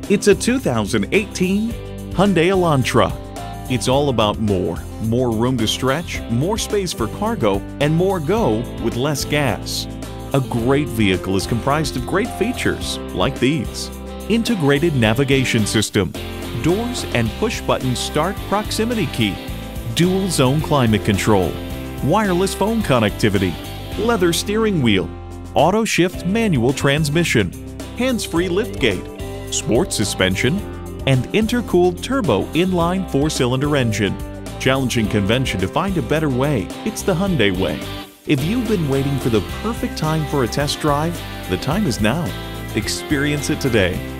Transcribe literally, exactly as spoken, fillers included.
It's a two thousand eighteen Hyundai Elantra. It's all about more. More room to stretch, more space for cargo, and more go with less gas. A great vehicle is comprised of great features like these: integrated navigation system, doors and push-button start proximity key, dual zone climate control, wireless phone connectivity, leather steering wheel, auto shift manual transmission, hands-free liftgate, sport suspension, and intercooled turbo inline four-cylinder engine. Challenging convention to find a better way, it's the Hyundai way. If you've been waiting for the perfect time for a test drive, the time is now. Experience it today.